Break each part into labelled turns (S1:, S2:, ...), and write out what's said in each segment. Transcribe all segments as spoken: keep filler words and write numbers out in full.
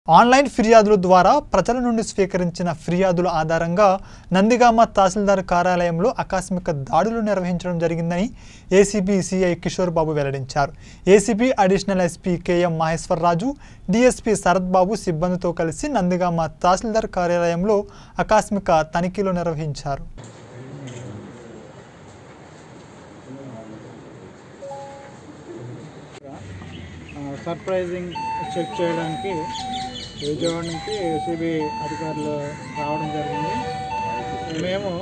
S1: Online ఫిర్యాదుల ద్వారా ప్రజల నుండి స్వీకరించిన ఫిర్యాదుల ఆధారంగా నందిగామ తహసీల్దార్ కార్యాలయంలో ఆకస్మిక దాడులు నిర్వహించడం జరిగిందని ఏసీబీ సిఐ కిషోర్ బాబు వెల్లడించారు. ACB additional SP KM Maheswararaju, DSP Sarath Babu సిబ్బందితో కలిసి నందిగామ తహసీల్దార్ కార్యాలయంలో ఆకస్మిక తనిఖీలు నిర్వహించారు.
S2: సర్ప్రైజింగ్ చెక్ చేయడానికి విజయవాడ నుంచి ఏసీబీ అధికారులు రావడం జరిగింది. మేము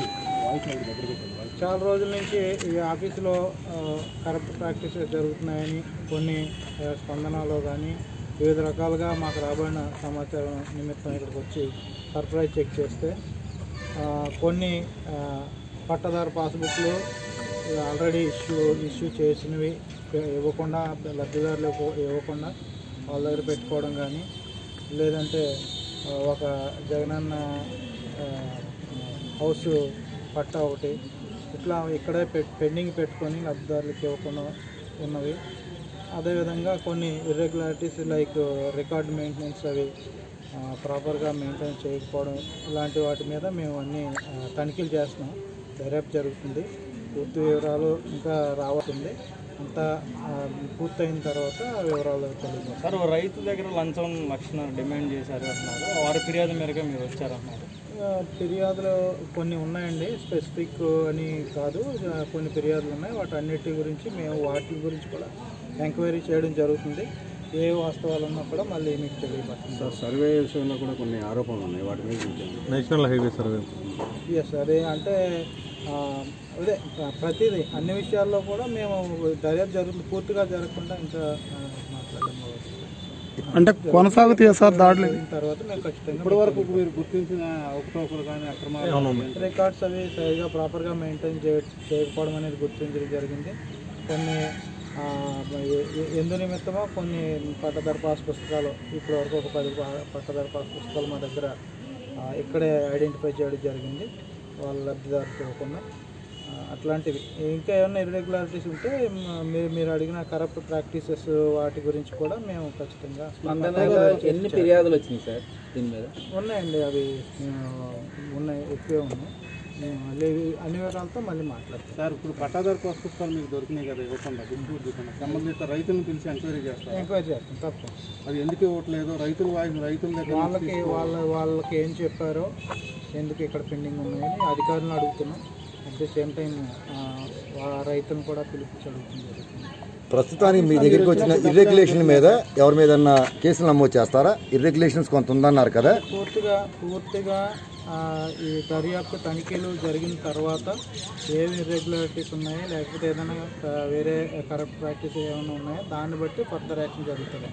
S2: చాలా రోజుల నుంచి ఈ ఆఫీసులో కరప్ట్ ప్రాక్టీసెస్ జరుగుతున్నాయని కొన్ని స్పందనలో కానీ వివిధ రకాలుగా మాకు రాబడిన సమాచారం నిమిత్తం ఇక్కడికి వచ్చి సర్ప్రైజ్ చెక్ చేస్తే కొన్ని పట్టదారు పాస్బుక్లు ఆల్రెడీ ఇష్యూ ఇష్యూ చేసినవి ఇవ్వకుండా లబ్ధిదారులకు ఇవ్వకుండా వాళ్ళ దగ్గర పెట్టుకోవడం కానీ, లేదంటే ఒక జగనన్న హౌస్ పట్టా ఒకటి ఇట్లా ఇక్కడే పెండింగ్ పెట్టుకొని లబ్ధిదారులకు ఇవ్వకుండా ఉన్నవి. అదేవిధంగా కొన్ని ఇర్రెగ్యులారిటీస్ లైక్ రికార్డ్ మెయింటెనెన్స్ అవి ప్రాపర్గా మెయింటైన్ చేయకపోవడం, ఇలాంటి వాటి మీద మేము అన్నీ తనిఖీలు చేస్తున్నాం. దర్యాప్తు జరుగుతుంది. పూర్తి వివరాలు ఇంకా రావట్టుంది. అంతా పూర్తయిన తర్వాత వివరాలు తెలియదు.
S3: సార్, రైతు దగ్గర లంచం లక్షణ డిమాండ్ చేశారు అన్నారు. వారి ఫిర్యాదు మేరకు మీరు వచ్చారన్నారు.
S2: ఫిర్యాదులు కొన్ని ఉన్నాయండి, స్పెసిఫిక్ అని కాదు, కొన్ని ఫిర్యాదులు ఉన్నాయి. వాటి అన్నిటి గురించి మేము వాటి గురించి కూడా ఎంక్వైరీ చేయడం జరుగుతుంది. ఏ వాస్తవాలు ఉన్నా కూడా మళ్ళీ మీకు తెలియపడుతుంది.
S4: సార్, సర్వే విషయంలో కూడా కొన్ని ఆరోపణలు ఉన్నాయి. వాటి మీద
S3: నేషనల్ హైవే సర్వే
S2: ఎస్, అదే అంటే అదే ప్రతిదీ అన్ని విషయాల్లో కూడా మేము దర్యాప్తు జరుగుతుంది. పూర్తిగా జరగకుండా ఇంకా మాట్లాడము
S5: అంటే కొనసాగుతాయి సార్ దాడులు
S2: తర్వాత మేము ఖచ్చితంగా
S4: ఇప్పటి వరకు మీరు గుర్తించిన అవకతవకలు కానీ అక్రమాలు
S2: రికార్డ్స్ అవి సరిగా ప్రాపర్గా మెయింటైన్ చేయ చేయకపోవడం అనేది గుర్తించడం జరిగింది. కొన్ని ఎందు నిమిత్తమో కొన్ని పట్టదారు పాస్ పుస్తకాలు ఇప్పటి వరకు ఒక పది పట్టదారు పాస్ పుస్తకాలు మా దగ్గర ఇక్కడే ఐడెంటిఫై చేయడం జరిగింది, వాళ్ళ లబ్ధిదారులకు ఇవ్వకుండా. అట్లాంటివి ఇంకా ఏమైనా ఇర్రెగ్యులారిటీస్ ఉంటే మీరు మీరు అడిగిన కరప్ట్ ప్రాక్టీసెస్ వాటి గురించి కూడా మేము ఖచ్చితంగా
S6: ఎన్ని ఫిర్యాదులు వచ్చినాయి సార్ దీని మీద?
S2: ఉన్నాయండి, అవి ఉన్నాయి, ఎక్కువే ఉన్నాయి. మళ్ళీ అన్ని వివరాలతో మళ్ళీ మాట్లాడతాం.
S4: సార్, ఇప్పుడు పట్టాదారు పాస్ పుస్తకాలు మీకు దొరికినాయి కదా, ఇవ్వకుండా గుంటూరు సంబంధిత రైతులను పిలిచి ఎంక్వైరీ చేస్తారు.
S2: ఎంక్వైరీ చేస్తాం తప్ప.
S4: అది ఎందుకు ఇవ్వట్లేదు? రైతులు రైతుల దగ్గర
S2: వాళ్ళకి వాళ్ళ వాళ్ళకి ఏం చెప్పారో, ఎందుకు ఇక్కడ పెండింగ్ ఉన్నాయని అధికారులను అడుగుతున్నాం. అట్ ది సేమ్ టైం రైతులను కూడా పిలిపించి అడుగుతుంది.
S7: ప్రస్తుతానికి మీ దగ్గరికి వచ్చిన ఇర్రెగ్యులేషన్ మీద ఎవరి మీద కేసులు నమోదు చేస్తారా? ఇర్రెగ్యులేషన్స్ కొంత ఉందన్నారు కదా.
S2: పూర్తిగా పూర్తిగా ఈ దర్యాప్తు తనిఖీలు జరిగిన తర్వాత ఏమి ఇర్రెగ్యులారిటీస్ ఉన్నాయో, లేకపోతే ఏదైనా వేరే కరప్ట్ ప్రాక్టీస్ ఏమైనా ఉన్నాయో దాన్ని బట్టి ఫర్దర్ యాక్షన్ జరుగుతుంది.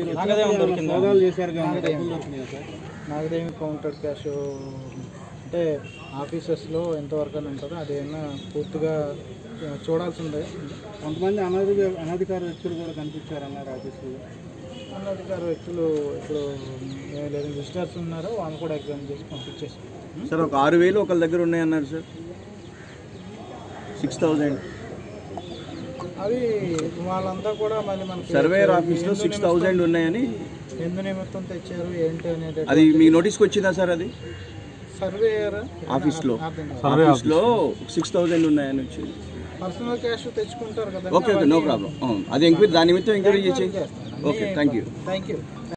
S2: నాగదేవి కౌంటర్ క్యాష్ అంటే ఆఫీసెస్లో ఎంతవరకు అని ఉంటుందో అదేమన్నా పూర్తిగా చూడాల్సిందే.
S4: కొంతమంది అనధిక అనధికార వ్యక్తులు కూడా కనిపించారన్నారు ఆఫీసులో.
S2: అనధికార వ్యక్తులు ఇప్పుడు లేదు, విజిటర్స్ ఉన్నారో వాళ్ళు కూడా ఎగ్జామ్ చేసి పంపించేసారు.
S3: సార్, ఒక ఆరు వేలు ఒకళ్ళ దగ్గర ఉన్నాయన్నారు సార్. సిక్స్ థౌజండ్
S2: అవి వాళ్ళంతా కూడా మళ్ళీ మనకి
S3: సర్వేయర్ ఆఫీస్లో సిక్స్ థౌజండ్ ఉన్నాయని
S2: ఎందు నిమిత్తం తెచ్చారు ఏంటి అనేది
S3: అది మీ నోటీస్కి వచ్చిందా సార్? అది
S2: సర్వేయర్
S3: ఆఫీస్లో ఆఫీస్లో సిక్స్ థౌజండ్ ఉన్నాయని వచ్చింది.
S2: పర్సనల్ క్యాష్ తెచ్చుకుంటారు కదా.
S3: Okay okay, no problem. అది ఎంక్వైరీ దాని నిమిత్తం ఎంక్వైరీ చేసి. Okay, thank you
S2: thank you